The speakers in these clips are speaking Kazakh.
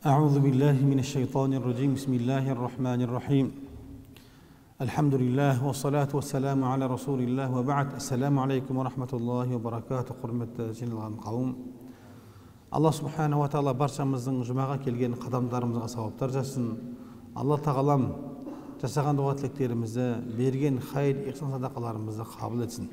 أعوذ بالله من الشيطان الرجيم بسم الله الرحمن الرحيم الحمد لله والصلاة والسلام على رسول الله وبعد السلام عليكم ورحمة الله وبركاته құрметті жиналған қауым. Алла субханаху ва тағала баршамыздың жұмаға келген қадамдарымызға сауаптар жассын. Алла тағалам жасаған дуа тілектерімізді, берген хайыр ихсан садақаларымызды қабыл етсін.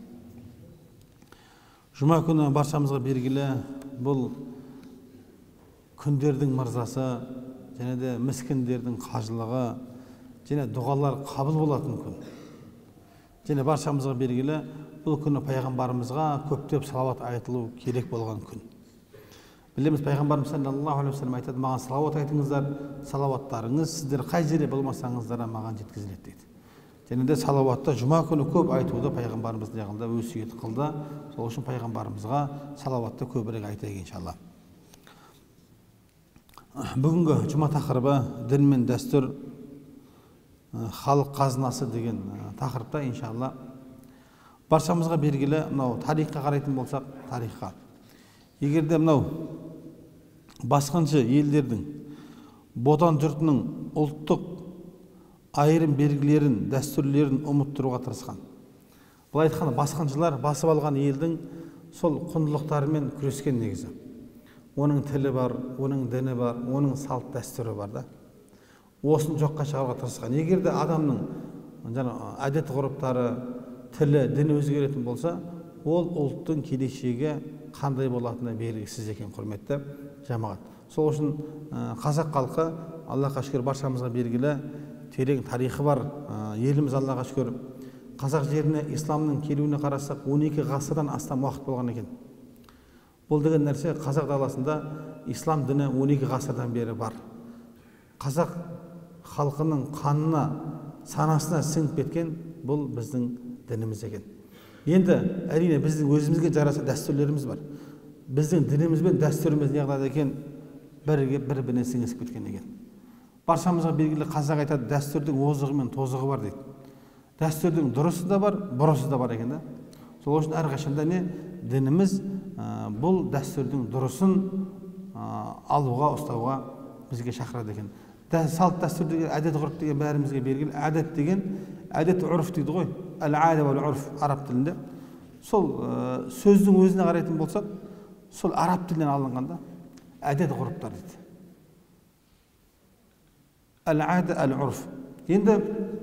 Жұма күні баршамызға белгілі бұл күндердің мырзасы, және де міскіндердің қажылығы, және дұғалар қабыл болатын күн. Және баршамызға белгілі бұл күні пайғамбарымызға көптеп салауат айтылу керек болған күн. Білеміз, пайғамбарымыз саллаллаху алейхи ва саллям айтады: маған салауат айтыңыздар, салауаттарыңыз сіздер қай жерде болмасаңыздар маған жеткізіледі дейді. Және де салауатты жұма күні көп айтуды пайғамбарымыз неғылды, өсиет қылды. Сол үшін пайғамбарымызға салауатты көбірек айтайық иншалла. Бүгінгі жұма тақырыбы дін мен дәстүр, халық қазынасы деген тақырыпта иншалла. Баршамызға белгілі, мынау тарихқа қарайтын болсақ, тарихқа. Егерде мынау басқыншы елдердің, бодан жұртының ұлттық айырым белгілерін, дәстүрлерін ұмыттыруға тырысқан. Бұл айтқанда басқыншылар басып алған елдің сол құндылықтарымен күрескен негізі. Оның тілі бар, оның діні бар, оның салт дәстүрі бар да. Осын жоққа шығаруға тырысқан. Егерде адамның әдет ғұрыптары, тілі, діні өзгеретін болса, ол ұлттың келешегі қандай болатыны белгісіз екен, құрметті жамағат. Сол үшін қазақ халқы, Аллаға шүкір, баршамызға белгілі терең тарихы бар еліміз. Аллаға шүкір, қазақ жеріне исламның келуіне қарасақ 12 ғасырдан астам уақыт болған екен. Бұл деген нәрсе қазақ даласында ислам діні 12 ғасырдан бері бар. Қазақ халқының қанына, санасына сіңіп кеткен бұл біздің дініміз екен. Енді әрине біздің өзімізге жараса дәстүрлеріміз бар. Біздің дініміз бен дәстүріміз неғылады екен, бір-біріне сіңісіп кеткен екен. Баршамызға белгілі, қазақ айтады, дәстүрдің озығы мен тозығы бар дейді. Дәстүрдің дұрысы да бар, бұрысы да бар екен да. Сол үшін әрқашанда дініміз бұл дәстүрдің дұрысын алуға, ұстауға бізге шақырады екен. Салт дәстүр деген, әдет ғұрып деген бәрімізге белгілі. Әдет деген, әдет ғұрып дейді ғой, әл-әді вәл-ғұрф араб тілінде. Сол сөздің өзіне қарайтын болсақ, сол араб тілінен алынғанда әдет ғұрыптар дейді. Әл-әді әл-ғұрф. Енді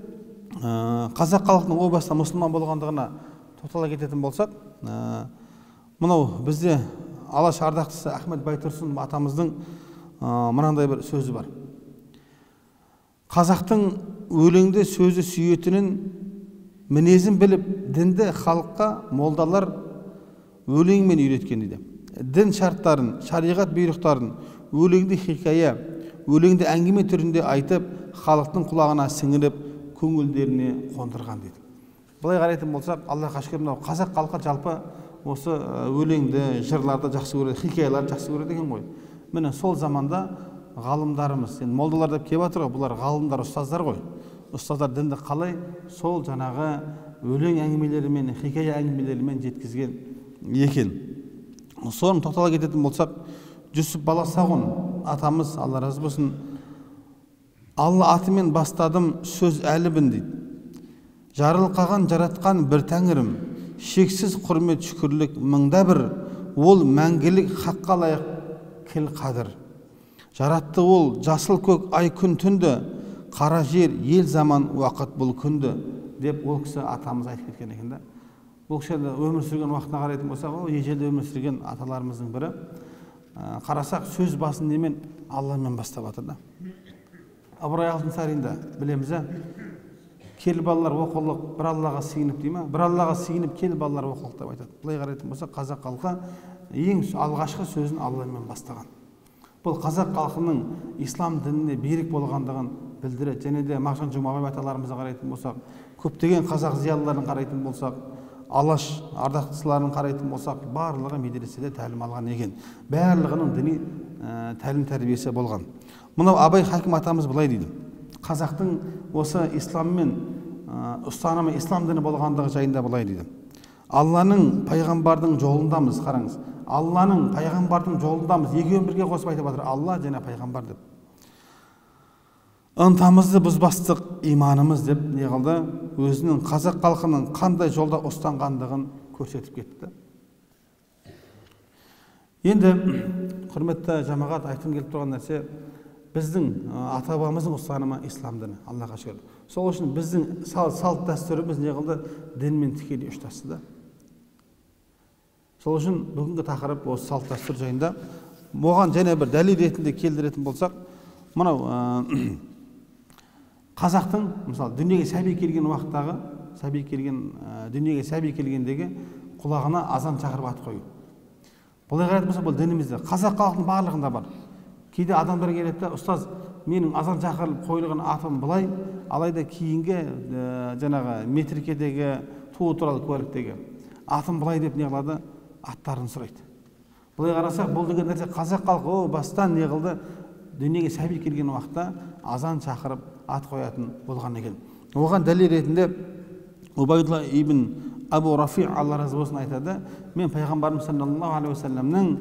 қазақ халқының о баста мұсылман болғандығына тоқтала кететін болсақ, мынау бізде алаш ардақтысы Ахмет Байтұрсын атамыздың мынандай бір сөзі бар. Қазақтың өлеңді сөзі сүйетінін, мінезін біліп, дінді халыққа молдалар өлеңмен үйреткен дейді. Дін шарттарын, шариғат бұйрықтарын өлеңді хикая, өлеңді әңгіме түрінде айтып, халықтың құлағына сіңіріп, көңілдеріне қондырған дейді. Бұлай қарайтын болсақ, Аллаға шүкір, мынау қазақ халқы жалпы осы өлеңді, жырларды жақсы көреді, хикаяларды жақсы көреді екен ғой. Міне сол заманда ғалымдарымыз, енді молдалар деп келіп жатыр ғой, бұлар ғалымдар, ұстаздар ғой. Ұстаздар дінді қалай сол жаңағы өлең әңгімелерімен, хикая әңгімелерімен жеткізген екен. Соны тоқтала кететін болсақ, Жүсіп Баласағұн атамыз, Алла разы болсын, Алла атымен бастадым сөз әлібін дейді. Жарылқаған жаратқан бір тәңірім, шексіз құрмет шүкірлік мыңда бір, ол мәңгілік хаққа лайық кіл қадір. Жаратты ол жасыл көк ай күн түнді, қара жер ел заман уақыт бұл күнді, деп ол кісі атамыз айтып кеткен екен да. Бұл кісі өмір сүрген уақытына қарайтын болсақ, ежелде өмір сүрген аталарымыздың бірі. Қарасақ, сөз басын немен? Алламен бастап жатыр да. Ыбырай Алтынсаринда білеміз, кел балалар оқылық, бір Аллаға сиынып дейме, бір Аллаға сиынып кел балалар оқылық деп айтады. Бұлай қарайтын болса, қазақ халқы ең алғашқы сөзін Алламен бастаған. Бұл қазақ халқының ислам дініне берік болғандығын білдіреді. Және де Мағжан Жұмабаев аталарымызға қарайтын болсақ, көптеген қазақ зиялыларын қарайтын болсақ, алаш ардақтысыларын қарайтын болсақ, барлығы медреседе тәлім алған екен. Барлығының діни тәлім тәрбиесі болған. Мынау Абай Хаким атамыз былай дейді: қазақтың осы исламмен ұстанымы, ислам діні болғандығы жайында былай дейді: Алланың пайғамбардың жолындамыз. Қараңыз, Алланың пайғамбардың жолындамыз. Екеуін бірге қосып айтып жатыр, Алла және пайғамбар деп. ынтамызды бұзбастық иманымыз деп не қылды, өзінің қазақ халқының қандай жолда ұстанғандығын көрсетіп кетті. Енді құрметті жамағат, айтқым келіп тұрған нәрсе, біздің ата бабамыздың ұстанымы ислам діні, Аллаға шүкір. Сол үшін біздің салт дәстүріміз не қылды, дінмен тікелей ұштасты. Сол үшін бүгінгі тақырып осы салт дәстүр жайында. Оған және бір дәлел ретінде келтіретін болсақ, мынау қазақтың мысалы дүниеге сәби келген уақыттағы, дүниеге сәби келгендегі құлағына азан шақырып ат қою. Бұлай қарайтын болса, бұл дінімізде қазақ халқының барлығында бар. Кейде адамдар келеді, ұстаз, менің азан шақырылып қойылған атым былай, алайда кейінгі жаңағы метрикедегі туу туралы куәліктегі атым былай деп не қылады, аттарын сұрайды. Бұлай қарасақ, бұл деген нәрсе қазақ халқы бастан не қылды, дүниеге сәби келген уақытта азан шақырып ат қоятын болған екен. Оған дәлел ретінде Убайдулла ибн Абу Рафи, Алла разы болсын, айтады, мен пайғамбарымыз саллаллаху алейхи уассаламның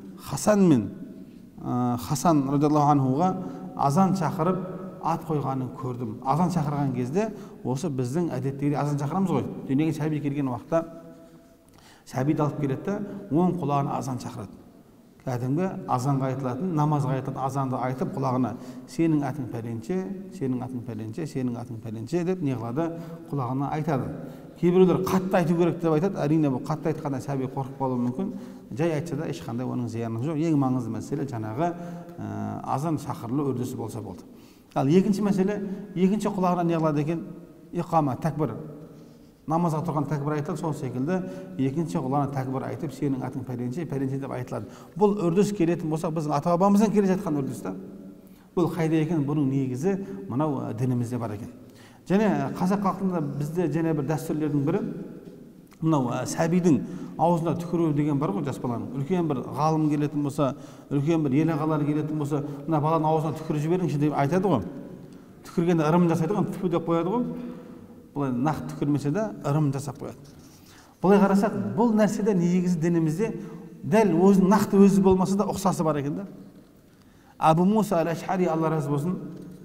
Хасан радиаллаху анхуға азан шақырып ат қойғанын көрдім. Азан шақырған кезде осы біздің әдеттегі азан шақырамыз ғой. Дүниеге сәби келген уақытта сәбиді алып келеді, оң құлағына азан шақырады. Кәдімгі азанға айтылатын, намазға айтылатын азанды айтып құлағына сенің атың пәленше, сенің атың пәленше, сенің атың пәленше деп не қылады, құлағына айтады. Кейбіреулер қатты айту керек деп айтады. Әрине бұл қатты айтқанда сәби қорқып қалуы мүмкін. Жай айтса да ешқандай оның зияны жоқ. Ең маңызды мәселе жаңағы азан шақырылу үрдісі болса болды. Ал екінші мәселе, екінші құлағына не қылады екен? Иқама, тәкбір. Намазға тұрған тәкбір айтылады, сол секілді екінші құлағына тәкбір айтып, сенің атың пәленше, пәленше деп айтылады. Бұл үрдіс келетін болса, біздің ата бабамыздан келе жатқан үрдіс та. Бұл қайда екен? Бұның негізі мынау дінімізде бар екен. Және қазақ халқында бізде және бір дәстүрлердің бірі, мынау сәбидің аузына түкіру деген бар ғой, жас баланың. Үлкен бір ғалым келетін болса, үлкен бір ел ағалары келетін болса, мына баланың аузына түкіріп жіберіңізші деп айтады ғой. Түкіргенде ырым жасайды ғой, түпі деп қояды ғой. Бұлай нақты түкірмесе де ырым жасап қояды. Бұлай қарасақ, бұл нәрседе негізі дінімізде дәл өзінің нақты өзі болмаса да ұқсасы бар екен да. Абу Муса әл-Аш'ари, Алла разы болсын,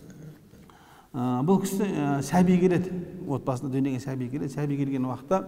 бұл кісі сәби келеді, отбасында дүниеге сәби келеді. Сәби келген уақытта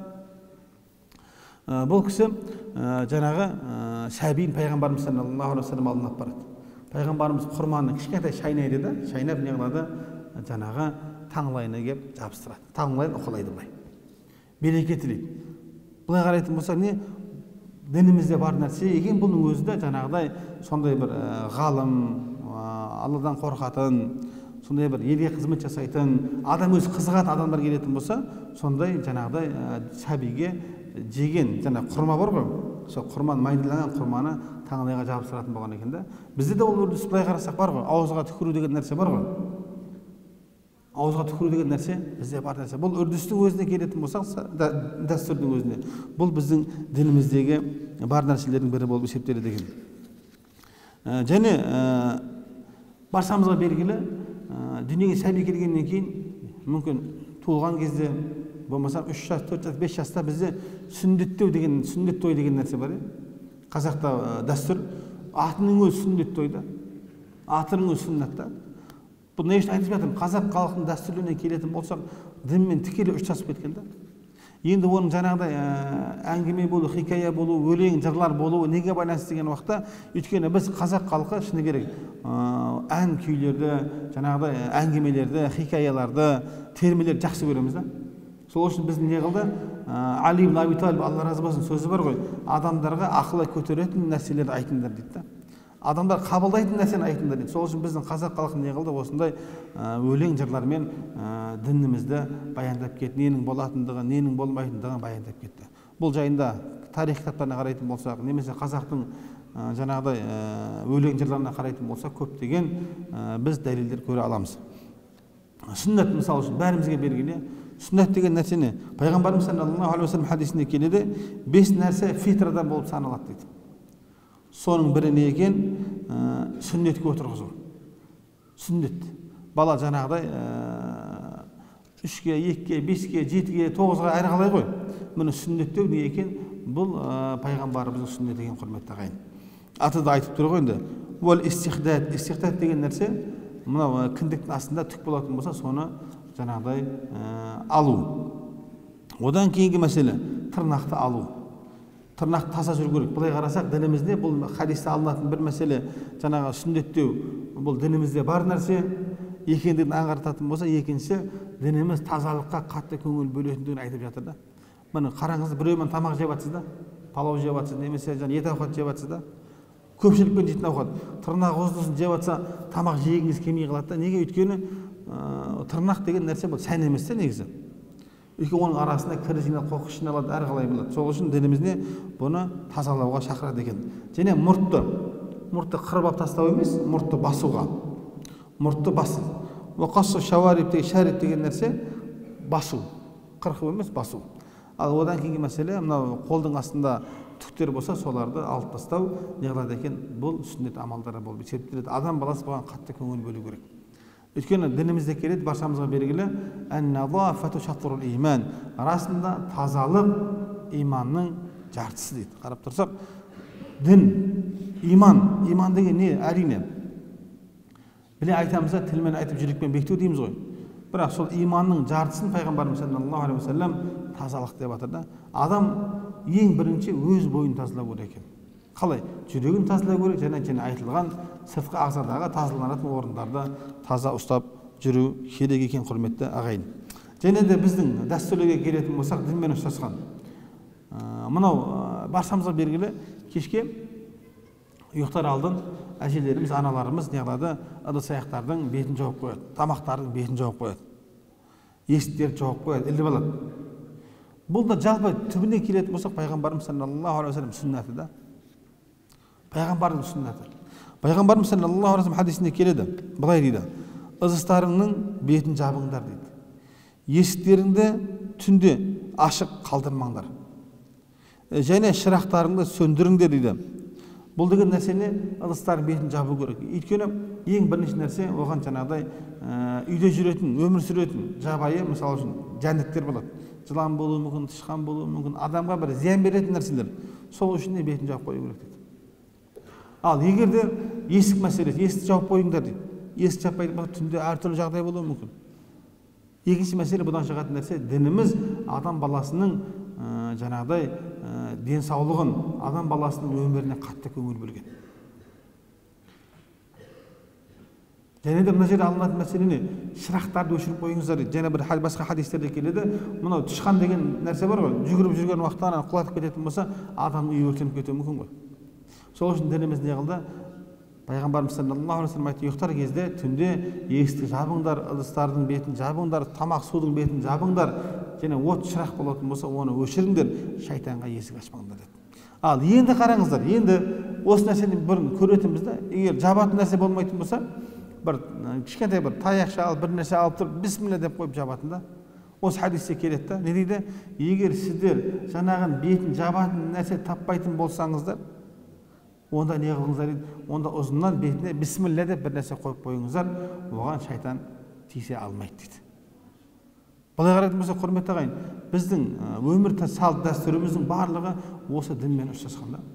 бұл кісі жаңағы сәбиін пайғамбарымыз саллаллаху алейхи уассалам алдына алып барады. Пайғамбарымыз құрманы кішкентай шайнайды да, шайнап не қылады, жаңағы таңлайына кеп жабыстырады. Таңлайын ұқылайды былай. Береке тілейді. Былай қарайтын болса, не дінімізде бар нәрсе екен, бұның өзі де жаңағыдай сондай бір ғалым, Алладан қорқатын, сондай бір елге қызмет жасайтын, адам өзі қызығатын адамдар келетін болса, сондай жаңағыдай сәбиге жеген жаңа құрма бар ғой, сол құрманы, майдаланған құрманы таңлайға жабыстыратын болған екен да. Бізде де ол үрдіс былай қарасақ бар ғой, ауызға түкіру деген нәрсе бар ғой. Ауызға түкіру деген нәрсе бізде бар нәрсе. Бұл үрдістің өзіне келетін болсақ, дәстүрдің өзіне, бұл біздің дініміздегі бар нәрселердің бірі болып есептеледі екен. Және баршамызға белгілі, дүниеге сәби келгеннен кейін, мүмкін туылған кезде, болмаса 3 жас, 4 жас, 5 жаста бізде сүндет той деген нәрсе бар. Қазақта дәстүр, атының өзі сүндет тойда, атының өзі сүннатта. Бұл не үшін айтып жатырмын? Қазақ халқының дәстүрлеріне келетін болсақ, дінмен тікелей ұштасып кеткен да. Енді оның жаңағыдай әңгіме болу, хикая болу, өлең, жырлар болуы неге байланысты деген уақытта, өйткені біз қазақ халқы шыны керек ән күйлерді, жаңағыдай әңгімелерді, хикаяларды, термелерді жақсы көреміз да. Сол үшін біз не қылды? Али ибн Аби Талиб, Алла разы болсын, сөзі бар ғой, адамдарға ақылы көтеретін нәрселерді айтыңдар дейді да. Адамдар қабылдайтын нәрсені айтыңдар дейді. Сол үшін біздің қазақ халқы не қылды? Осындай өлең жырлармен дінімізді баяндап кетті, ненің болатындығы, ненің болмайтындығын баяндап кетті. Бұл жайында тарих кітаптарына қарайтын болсақ, немесе қазақтың жаңағыдай өлең жырларына қарайтын болсақ, көптеген біз дәлелдер көре аламыз. Сүннет мысалы үшін бәрімізге белгілі. Сүннет деген нәрсені пайғамбарымыз саллаллаху алейхи уассалам хадисінде келеді, 5 нәрсе фитрадан болып саналады дейді. Соның бірі не екен? Сүннетке отырғызу. Сүннет. Бала жаңағыдай 3-ге, 2-ге, 5-ге, 7-ге, 9-ға әрі қалай ғой. Мұны сүннеттеу не екен? Бұл пайғамбарымыздың сүннеті екен, құрметті ағайын. Аты да айтып тұр ғой енді. Уәл истихдад. Истихдад деген нәрсе мынау кіндіктің астында түк болатын болса соны жаңағыдай алу. Одан кейінгі мәселе тырнақты алу. Тырнақ таза жүру керек. Былай қарасақ дінімізде бұл хадисте алынатын бір мәселе жаңағы сүннеттеу, бұл дінімізде бар нәрсе екендігін аңғартатын болса, екіншісі дініміз тазалыққа қатты көңіл бөлетіндігін айтып жатыр да. Міне қараңыз, біреумен тамақ жеп жатсыз да, палау жеп жатсыз, немесе ет ауқат жеп жатсыз да. Көпшілікпен жейтін ауқат. Тырнақ осысын жеп жатса, тамақ жегіңіз келмей қалады да. Неге? Өйткені тырнақ деген нәрсе бұл сән емес те негізі. Өйткені оның арасында кір жиналып, қоқыс жиналады, әрқалай болады. Сол үшін дінімізде бұны тазалауға шақырады екен. Және мұртты қырып тастау емес, мұртты басуға. Мұртты басу. Уақасу шауариб деген нәрсе басу. Қырқу емес, басу. Ал одан кейінгі мәселе, мынау қолдың астында түктер болса, соларды алып тастау неғылады екен, бұл сүннет амалдары болып есептеледі. Адам баласы бұған қатты көңіл бөлу керек. Өйткені дінімізде келеді, баршамызға белгілі, ан-назафату шатрул иман. Расында тазалық иманның жартысы дейді. Қарап тұрсақ, дін, иман деген не? Әрине. Біле айтамыз да, тілмен айтып жүрекпен бекіту дейміз ғой. Бірақ сол иманның жартысын пайғамбарымыз саллаллаху алейхи ва саллям тазалық деп жатыр да. Адам ең бірінші өз бойын тазалау керек екен. Қалай? Жүрегін тазалау керек, және айтылған сыртқы ағзадағы тазаланатын орындарды таза ұстап жүру керек екен, құрметті ағайын. Және де біздің дәстүрге келетін болсақ, дінмен ұштасқан. Мынау баршамызға белгілі, кешке ұйықтар алдын әжелеріміз, аналарымыз не қылады? Ыдыс-аяқтардың бетін жауып қояды, тамақтардың бетін жауып қояды, есіктерді жауып қояды, іліп алады. Бұл да жалпы түбіне келетін болсақ, пайғамбарымыз саллаллаху алейхи ва саллям сүннаты да. Пайғамбардың сүннаты. Пайғамбарымыз саллаллаху алейхи ва саллям хадисінде келеді, былай дейді: ыдыстарыңның бетін жабыңдар дейді. Есіктеріңді түнде ашық қалдырмаңдар. Және шырақтарыңды сөндіріңдер дейді. Бұл деген нәрсені ыдыстардың бетін жабу керек. Өйткені ең бірінші нәрсе оған жаңағыдай үйде жүретін, өмір сүретін жабайы, мысалы үшін жәндіктер болады. Жылан болуы мүмкін, тышқан болуы мүмкін, адамға бір зиян беретін нәрселер. Сол үшін де бетін жауып қою керек дейді. Ал егер де есік мәселесі, есікті жауып қойыңдар дейді. Есік жаппайтын болса, түнде әртүрлі жағдай болуы мүмкін. Екінші мәселе, бұдан шығатын нәрсе, дініміз адам баласының жаңағыдай денсаулығын, адам баласының өміріне қатты көңіл бөлген. Және де мына жерде алынатын мәселе не? Шырақтарды өшіріп қойыңыздар дейді. Және бір басқа хадистерде келеді, мынау тышқан деген нәрсе бар ғой, жүгіріп жүрген уақытта құлатып кететін болса, адамның үйі өртеніп кетуі мүмкін ғой. Сол үшін дініміз не қылды? Пайғамбарымыз саллаллаху алейхи ва саллям айтты, ұйықтар кезде түнде есікті жабыңдар, ыдыстардың бетін жабыңдар, тамақ судың бетін жабыңдар, және от шырақ болатын болса, оны өшіріңдер, шайтанға есік ашпаңдар деді. Ал енді қараңыздар, енді осы нәрсені бұрын көретінбіз да, егер жабатын нәрсе болмайтын болса, бір кішкентай бір таяқша алып, бір нәрсе алып тұрып, бисмилля деп қойып жабатын да. Осы хадисте келеді да, не дейді? Егер сіздер жаңағын бетін жабатын нәрсе таппайтын болсаңыздар, онда не қылыңыздар дейді? Онда ұзыннан бетіне бисмилля деп бір нәрсе қойып қойыңыздар, оған шайтан тисе алмайды дейді. Былай қарайтын болса, құрметті ағайын, біздің өмір салт дәстүріміздің барлығы осы дінмен ұштасқан да.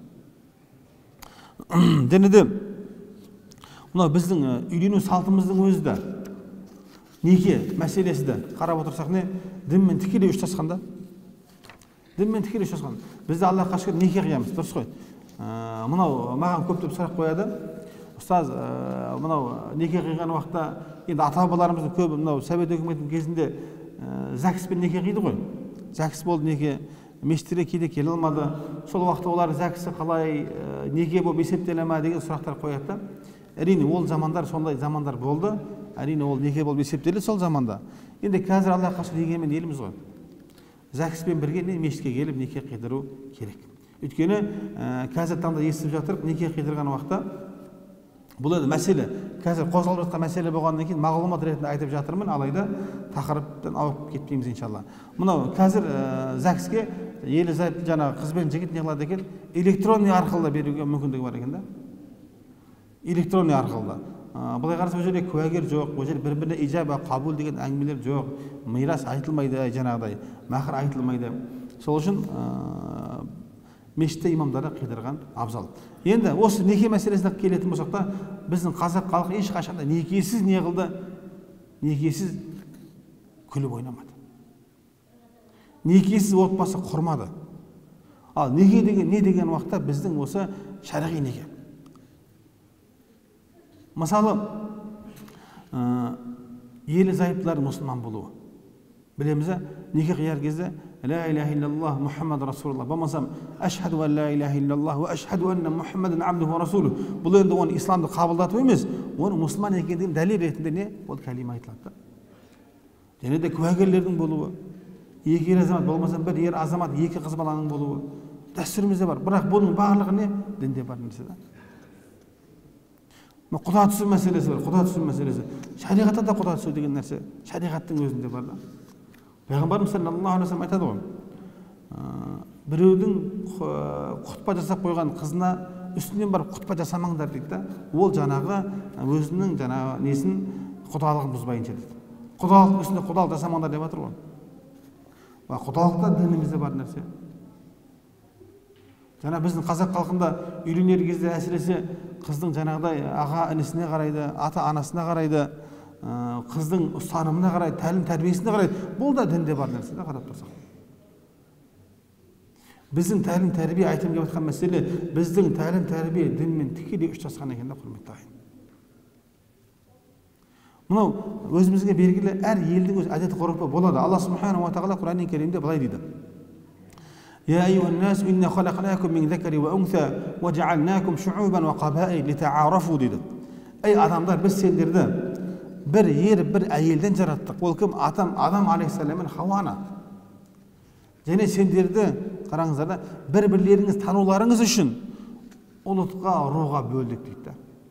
Және де мынау біздің үйлену салтымыздың өзі де, неке мәселесі де қарап отырсақ не? Дінмен тікелей ұштасқан да. Дінмен тікелей ұштасқан. Бізде Аллахқа шүкір неке қиямыз, дұрыс қой. Мынау маған көптеп сұрақ қояды. Ұстаз, мынау неке қиған уақытта, енді ата-бабаларымыздың көбі мынау совет өкіметінің кезінде ЗАГСпен неке қиды ғой. ЗАГС болды неке, мешіттерге кейде келе алмады. Сол уақытта олар ЗАГСі қалай неке болып есептеле ме деген сұрақтар қояды да. Әрине ол замандар сондай замандар болды. Әрине ол неке болып есептеледі сол заманда. Енді қазір Аллахқа шүкір егемен еліміз ғой. ЗАГСпен бірге мешітке келіп неке қидыру керек. Өйткені қазір таңда естіп жатыр, неке қидырған уақытта бұл енді мәселе, қазір қозғалып жатқан мәселе болғаннан кейін мағлұмат ретінде айтып жатырмын, алайда тақырыптан ауып кетпейміз иншалла. Мынау қазір ЗАГСке ерлі-зайыпты жаңағы қыз бен жігіт не қылады екен? Электронный арқылы беруге мүмкіндігі бар екен да. Электронный арқылы. Былай қараса, ол жерде куәгер жоқ, ол жерде бір-біріне ижаба, қабул деген әңгімелер жоқ, мирас айтылмайды, жаңағыдай, махр айтылмайды. Сол үшін мешітте имамдары қидырған абзал. Енді осы неке мәселесіне келетін болсақ та, біздің қазақ халқы ешқашанда некесіз не қылды? Некесіз күліп ойнамады. Некесіз отбасы құрмады. Ал неке деген не деген уақытта біздің осы шариғи неке. Мысалы, ерлі зайыптылар мұсылман болуы. Білеміз, неке қияр кезде لا إله إلا الله محمد رسول الله болмасам أشهد أن لا إله إلا الله وأشهد أن محمدا عبده ورسوله. Бұл енді оны исламды қабылдату емес, оны мұсылман екендігін дәлел ретінде не? Ол кәлима айтылады. Және де куәгерлердің болуы, екі ер азамат болмаса бір ер азамат, екі қыз баланың болуы дәстүрімізде бар. Бірақ бұның барлығы не? Дінде бар нәрсе. Құда түсу мәселесі бар, құда түсу мәселесі. Шариғатта да құда түсу деген нәрсе шариғаттың өзінде бар да. Пайғамбарымыз саллаллаху алейхи ва саллям айтады ғой, біреудің құтпа жасап қойған қызына үстінен барып құтпа жасамаңдар дейді да. Ол жаңағы өзінің жаңағы несін құдалығын бұзбайынша дейді. Құдалық үстінде құдалық жасамаңдар деп жатыр ғой. Құдалық та дінімізде бар нәрсе. Жаңа біздің қазақ халқында үйленер кезде әсіресе қыздың жаңағыдай аға інісіне қарайды, ата анасына қарайды, қыздың ұстанымына қарайды, тәлім тәрбиесіне қарайды. Бұл да дінде бар нәрсе да, қарап тұрсақ. Біздің тәлім тәрбие айтып келіп жатқан мәселе, біздің тәлім тәрбие дінмен тікелей ұштасқан екен да, құрметті ағайын. Мынау өзімізге белгілі әр елдің өз әдет ғұрпы болады. Алла субханаху ва тағала Құран Кәрімде былай дейді: يا أيها الناس إنا خلقناكم من ذكر وأنثى وجعلناكم شعوبا وقبائل لتعارفوا дейді. Ей адамдар, біз сендерді бір ер, бір әйелден жараттық. Ол кім? Адам алейхиссалам мен Хауаны. Және сендерді, қараңыздар, бір-бірлеріңіз тануларыңыз үшін ұлтқа, руға бөлдік дейді.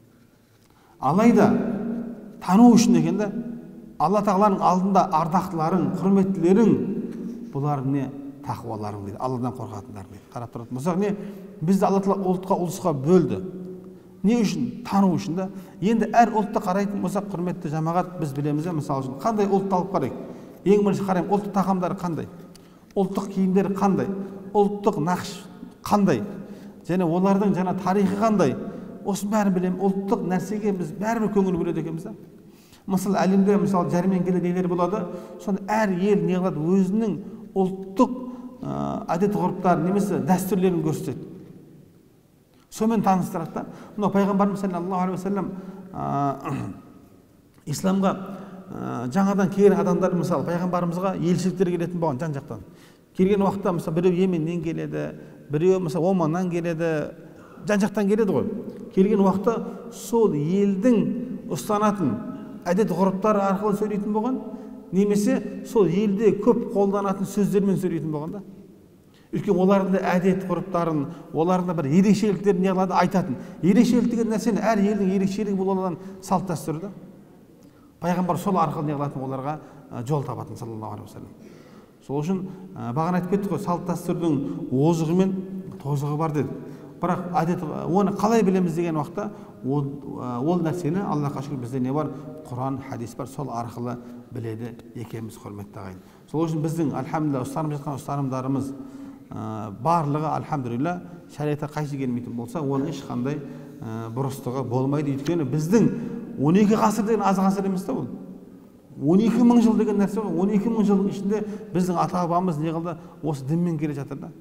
Алайда тану үшін дегенде Алла тағаланың алдында ардақтыларың, құрметтілерің, бұлар не? Тақуаларың дейді, Алладан қорқатындар дейді. Қарап тұратын болсақ, не? Бізді Алла тағала ұлтқа, ұлысқа бөлді. Не үшін? Тану үшін да. Енді әр ұлтты қарайтын болсақ, құрметті жамағат, біз білеміз, мысалы үшін қандай ұлтты алып қарайық. Ең бірінші қараймын, ұлттық тағамдары қандай, ұлттық киімдері қандай, ұлттық нақш қандай, және олардың жаңа тарихы қандай. Осының бәрін білемін. Ұлттық нәрсеге біз бәрібір көңіл бөледі екенбіз. Мысалы, әлемде мысалы жәрмеңкеде нелер болады, соны әр ел не қылады, өзінің ұлттық әдет ғұрыптарын немесе дәстүрлерін көрсетеді. Сонымен таныстырады да. Мынау пайғамбарымыз саллаллаху алейхи ва саллям исламға жаңадан келген адамдар, мысалы пайғамбарымызға елшіліктер келетін болған жан-жақтан. Келген уақытта мысалы біреу Йеменнен келеді, біреу мысалы Оманнан келеді, жан-жақтан келеді ғой. Келген уақытта сол елдің ұстанатын әдет ғұрыптары арқылы сөйлейтін болған, немесе сол елде көп қолданатын сөздермен сөйлейтін болған да. Үлкен олардың әдет ғұрыптарын, олардың бір ерекшеліктерін не қылады, айтатын. Ерекшелік деген нәрсені әр елдің ерекшелігі болған салт дәстүрі да. Пайғамбар сол арқылы не қылатын, оларға жол табатын саллаллаху алейхи ва саллям. Сол үшін бағана айтып кеттік қой, салт дәстүрдің озығы мен тозығы бар деді. Бірақ әдет оны қалай білеміз деген уақытта ол нәрсені Аллахқа шүкір бізде не бар? Құран, хадис бар, сол арқылы біледі екенбіз, құрметті ағайын. Сол үшін біздің альхамдулилля ұстанып жатқан ұстанымдарымыз барлығы альхамдулилля шариғатқа қайшы келмейтін болса, оның ешқандай бұрыстығы болмайды. Өйткені біздің 12 ғасыр деген аз ғасыр емес та ол. 12 мың жыл деген нәрсе ғой. 12 мың жылдың ішінде біздің ата бабамыз не қылды? Осы дінмен келе жатыр да.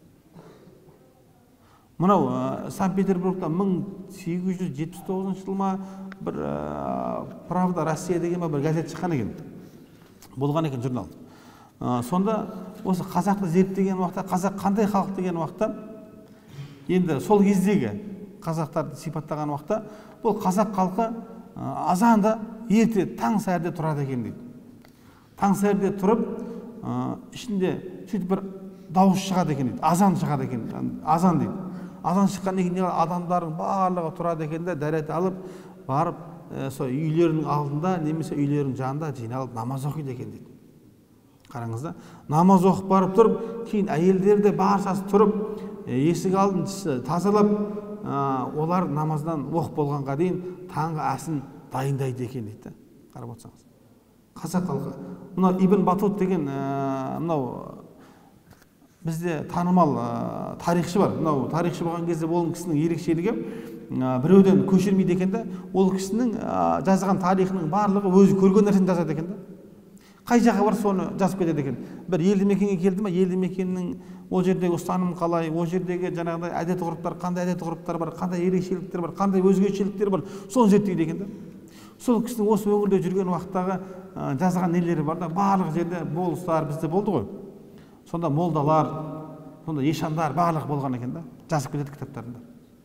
Мынау Санкт-Петербургта 1879 жыл ма бір Правда Россия деген бір газет шыққан екен. Болған екен журнал. Сонда осы қазақты зерттеген уақытта, қазақ қандай халық деген уақытта, енді сол кездегі қазақтарды сипаттаған уақытта, бұл қазақ халқы азанда ерте таң сәрде тұрады екен дейді. Таң сәрде тұрып, ішінде сөйтіп бір дауыс шығады екен дейді. Азан шығады екен, азан дейді. Азан шыққаннан кейін адамдардың барлығы тұрады екен де, дәрет алып, барып, сол үйлерінің алдында немесе үйлерінің жанында жиналып намаз оқиды екен дейді. Қараңызда, намаз оқып барып тұрып, кейін әйелдер де баршасы тұрып, есік алдын тазалап, олар намаздан оқып болғанға дейін таңғы асын дайындайды екен дейді. Қарап отырсаңыз. Қазақ халқы. Мынау Ибн Батут деген мынау бізде танымал тарихшы бар. Мынау тарихшы болған кезде ол кісінің ерекшелігі біреуден көшірмейді екен да, ол кісінің жазған тарихының барлығы өзі көрген нәрсені жазады екен да. Қай жаққа бар соны жазып кетеді екен. Бір елді мекенге келді ме, елді мекеннің ол жердегі ұстаным қалай, ол жердегі жаңағыдай әдет ғұрыптар, қандай әдет ғұрыптар бар, қандай ерекшеліктер бар, қандай өзгешеліктер бар, соны зерттейді екен да. Сол кісінің осы өңірде жүрген уақыттағы жазған нелері бар да, барлық жерде болыстар бізде болды ғой. Сонда молдалар, сонда ешандар барлық болған екен да, жазып кетеді кітаптарында.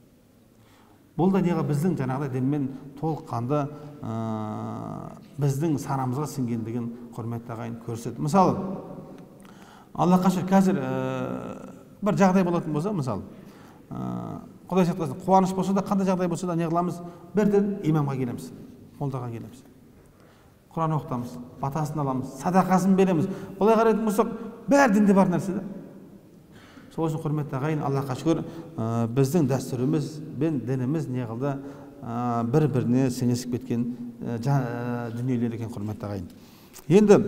Бұл да неға біздің жаңағыдай дінмен толыққанды біздің санамызға сіңгендігін құрметті ағайын көрсетеді. Мысалы, Аллахқа шүкір, қазір бір жағдай болатын болса, мысалы, Құдай сақтасын, қуаныш болса да, қандай жағдай болса да не қыламыз? Бірден имамға келеміз, молдаға келеміз. Құран оқытамыз, батасын аламыз, садақасын береміз. Олай қарайтын болсақ, бәрі дінде бар нәрсе да. Сол үшін құрметті ағайын, Аллахқа шүкір, біздің дәстүріміз бен дініміз не қылды бір-біріне сіңісіп кеткен дүниелер екен, құрметті ағайын. Енді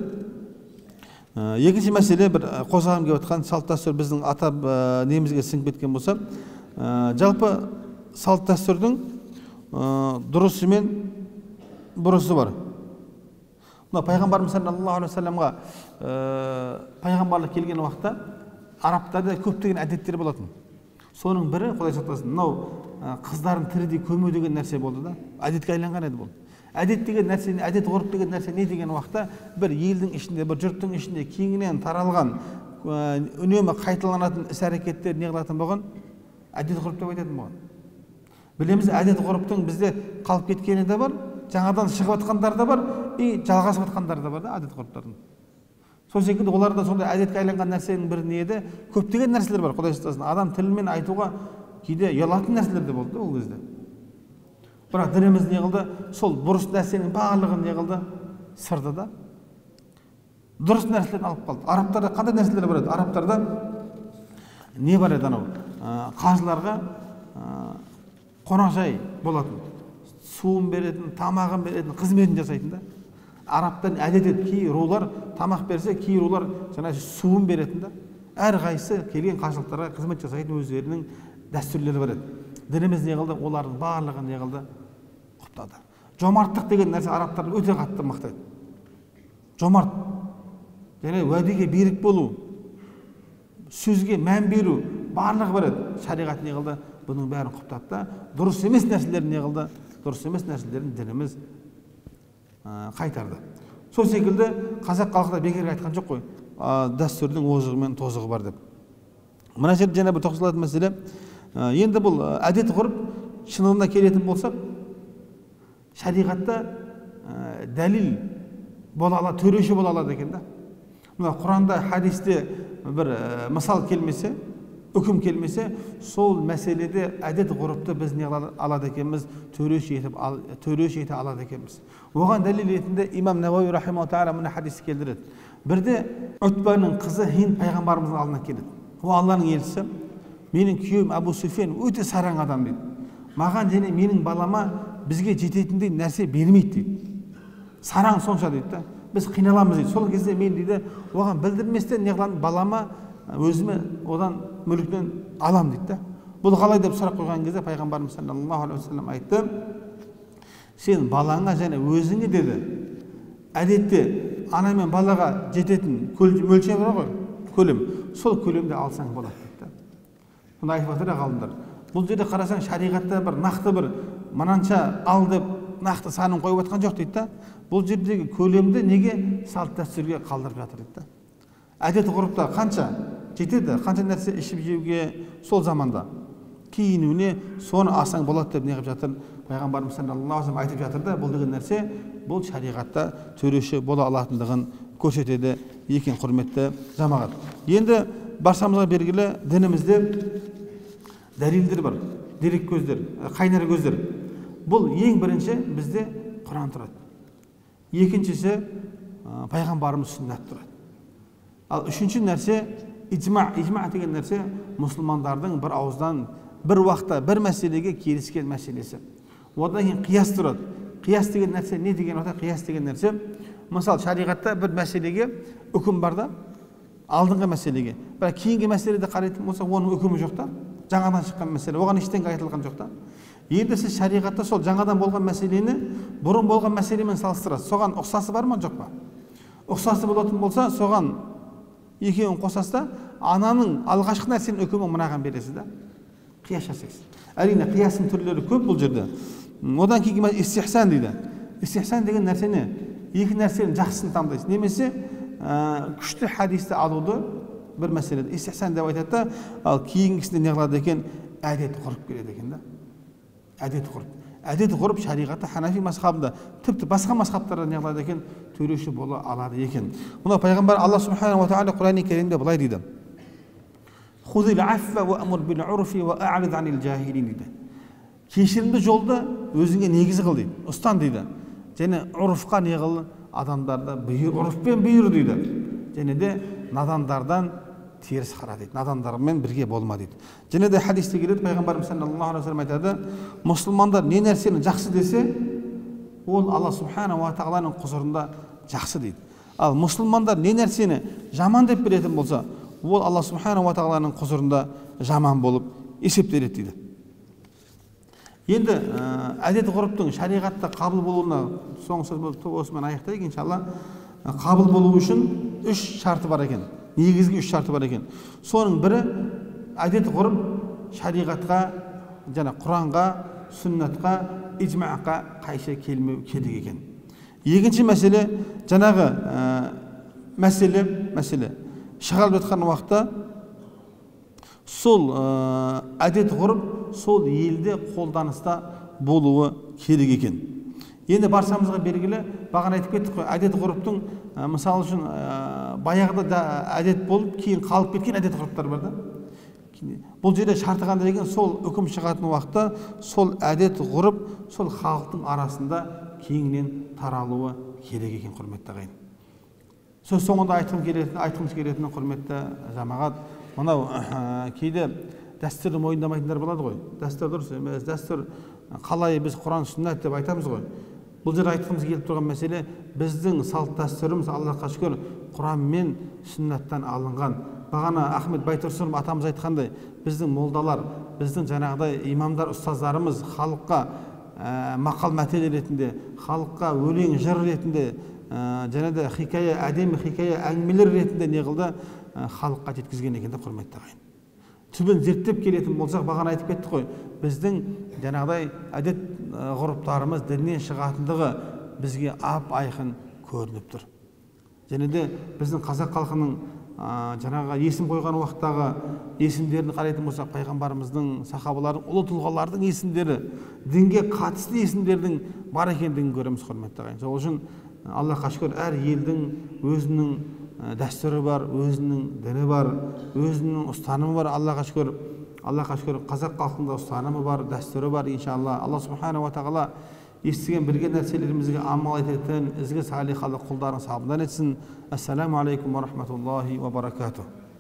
екінші мәселе, бір қозғағым келіп отқан салт дәстүр біздің ата немізге сіңіп кеткен болса, жалпы салт дәстүрдің дұрысы мен бұрысы бар. Мына пайғамбарымыз саллаллаху алейхи вассаламға пайғамбарлық келген уақытта арабтарда көптеген әдеттер болатын. Соның бірі, Құдай сақтасын, мынау қыздарын тірідей көму деген нәрсе болды да, әдетке айланған еді бұл. Әдет деген нәрсе, әдет ғұрып деген нәрсе не деген уақытта бір елдің ішінде, бір жұрттың ішінде кеңінен таралған, үнемі қайталанатын іс-әрекеттер не қылатын болған? Әдет ғұрып деп айтатын болған. Білеміз, әдет ғұрыптың бізде қалып кеткені де бар, жаңадан шығып жатқандар да бар, жалғасып жатқандар да бар да, әдет ғұрыптардың. Сол секілді оларда сондай әдетке айланған нәрсенің бірі не еді? Көптеген нәрселер бар, Құдай сақтасын. Адам тілімен айтуға кейде ұялатын нәрселер де болды ол кезде. Бірақ дініміз не қылды? Сол бұрыс нәрсенің барлығын не қылды? Сырды да. Дұрыс нәрселерін алып қалды. Арабтарда қандай нәрселер бар еді? Арабтарда не бар еді анау? Қажыларға қонақжай болатын. Суын беретін, тамағын беретін, қызметін жасайтын да. Арабтан әдет еді, кей рулар тамақ берсе, кей рулар суын беретін да. Әрқайсысы келген қажылықтарға қызмет жасайтын өздерінің дәстүрлері бар еді. Дініміз не қылды? Олардың барлығын не қылды? Құптады. Жомарттық деген нәрсе арабтарды өте қатты мақтайды. Жомарт, және уәдеге берік болу, сөзге мән беру, барлығы бар еді. Шариғат не қылды? Бұның бәрін құптады да. Дұрыс емес нәрселерін не қылды? Дұрыс емес нәрселерін дініміз қайтарды. Сол секілді қазақ халқы да бекерге айтқан жоқ қой, дәстүрдің озығы мен тозығы бар деп. Мына жерде жаңа бір тоқталатын мәселе, енді бұл әдет ғұрып шынында келетін болсақ, шариғатта дәлел бола алады, төреші бола алады екен да. Мына Құранда, хадисте бір мысал келмесе, үкім келмесе, сол мәселеде әдет ғұрыпты біз не алады екенбіз? Төреші ете алады екенбіз. Оған дәлел ретінде имам Науауи рахимахуллаху тағала мына хадисті келтіреді. Бірде Утбаның қызы Хинд пайғамбарымыздың алдына келеді. О Алланың елшісі, менің күйеуім Абу Суфиян өте сараң адам дейді. Маған және менің балама бізге жететіндей нәрсе бермейді дейді. Сараң сонша дейді да. Біз қиналамыз дейді. Сол кезде мен дейді, оған білдірместен не қыламын? Балама өзіме одан мүліктен алам дейді да. Бұл қалай деп сұрақ қойған кезде пайғамбарымыз саллаллаху алейхи вассалам айтты: сен балаңа және өзіңе деді, әдетте ана мен балаға жететін мөлшер бар ғой, көлем, сол көлемде алсаң болады дейді. Бұны айтып жатыр ғалымдар. Бұл жерде қарасаң, шариғатта бір нақты бір мынанша ал деп нақты санын қойып жатқан жоқ дейді да. Бұл жердегі көлемді неге салт дәстүрге қалдырып жатыр дейді. Әдет ғұрыпта қанша жетеді, қанша нәрсе ішіп жеуге сол заманда киінуіне соны алсаң болады деп неғып жатыр пайғамбарымыз саллаллаху алейхи вассалам айтып жатыр да. Бұл деген нәрсе бұл шариғатта төреші бола алатындығын көрсетеді екен, құрметті жамағат. Енді баршамызға белгілі дінімізде дәлелдер бар, дерек көздер, қайнар көздер. Бұл ең бірінші бізде Құран тұрады. Екіншісі пайғамбарымыз сүннат тұрады. Ал үшінші нәрсе ижма. Ижма деген нәрсе мұсылмандардың бір ауыздан бір уақытта бір мәселеге келіскен мәселесі. Одан кейін қияс тұрады. Қияс деген нәрсе не деген уақытта? Қияс деген нәрсе, мысалы шариғатта бір мәселеге үкім бар да, алдыңғы мәселеге. Бірақ кейінгі мәселеде қарайтын болса, оның үкімі жоқ та, жаңадан шыққан мәселе, оған ештеңе айтылған жоқ та. Енді сіз шариғатта сол жаңадан болған мәселені бұрын болған мәселемен салыстырасыз. Соған ұқсасы бар ма, жоқ па? Ұқсасы болатын болса, соған екеуін қосасыз да, ананың алғашқы нәрсенің үкімі мынаған бересіз да, қияс жасайсыз. Әрине қиясың түрлері көп бұл жерде. Одан кейін истихсан дейді. Истихсан деген нәрсені, екі нәрсенің жақсысын таңдайсыз. Немесе күшті хадисті алуды бір мәселеде истихсан деп айтады да, ал кейінгісінде не қылады екен, әдет құрып келеді екен да. Әдет құрып шариғатта Ханафи мазхабында, тіпті басқа мазхабтарда не қылады екен, төреші бола алады екен. Мұны пайғамбар Алла субханаху ва тағала Құран-ы Кәрімде былай дейді: «Хузил аффа ва амур бил урфи ва а'рид анил жахилин» дейді. Кешірімді жолды өзіңе негіз қыл дейді, ұстан дейді. Және ұрфқа не қыл, адамдарды ұрфпен бұйыр дейді. Және де надандардан теріс қара дейді. Надандармен бірге болма дейді. Және де хадисте келеді, пайғамбарымыз саллаллаху алейхи ва саллям айтады, мұсылмандар не нәрсені жақсы десе, ол Алла субханаху ва тағаланың құзырында жақсы дейді. Ал мұсылмандар не нәрсені жаман деп білетін болса, ол Алла субханаху ва тағаланың құзырында жаман болып есептеледі дейді. Енді әдет ғұрыптың шариғатта қабыл болуына соңғы сөз болып осымен аяқтайық иншалла. Қабыл болу үшін 3 шарты бар екен. Негізгі 3 шарты бар екен. Соның бірі әдет ғұрып шариғатқа, және Құранға, сүннатқа, иджмаға қайшы келмеу керек екен. Екінші мәселе, жаңағы мәселе шығарылып жатқан уақытта сол әдет ғұрып сол елде қолданыста болуы керек екен. Енді баршамызға белгілі, бағана айтып кеттік қой, әдет ғұрыптың мысалы үшін баяғыда әдет болып, кейін қалып кеткен әдет ғұрыптар бар да. Бұл жерде шарты қандай екен, сол үкім шығатын уақытта сол әдет ғұрып сол халықтың арасында кеңінен таралуы керек екен, құрметті ағайын. Сөз соңында айтқымыз келетіні, құрметті жамағат, мынау кейде дәстүрді мойындамайтындар болады ғой. Дәстүр дұрыс емес, дәстүр қалай біз Құран сүннат деп айтамыз ғой. Бұл жерде айтқымыз келіп тұрған мәселе, біздің салт дәстүріміз Аллахқа шүкір Құран мен сүннаттан алынған. Бағана Ахмет Байтұрсынов атамыз айтқандай, біздің молдалар, біздің жаңағыдай имамдар, ұстаздарымыз халыққа мақал мәтел ретінде, халыққа өлең жыр ретінде, және де хикая, әдемі хикая әңгімелер ретінде не қылды, халыққа жеткізген екен де, құрметті ағайын. Түбін зерттеп келетін болсақ, бағана айтып кеттік қой, біздің жаңағыдай әдет ғұрыптарымыз діннен шығатындығы бізге ап-айқын көрініп тұр. Және де біздің қазақ халқының жаңағы есім қойған уақыттағы есімдерін қарайтын болсақ, пайғамбарымыздың, сахабалардың, ұлы тұлғалардың есімдері, дінге қатысты есімдердің бар екендігін көреміз, құрметті ағайын. Сол үшін Аллахқа шүкір, әр елдің өзінің дәстүрі бар, өзінің діні бар, өзінің ұстанымы бар. Аллахқа шүкір, қазақ халқында ұстанымы бар, дәстүрі бар, иншалла. Алла субханаху ва тағала естіген білген нәрселерімізге амал ететін ізгі салихалы құлдарын сабынан етсін. Ассаламу алейкум ва рахматуллахи ва баракатух.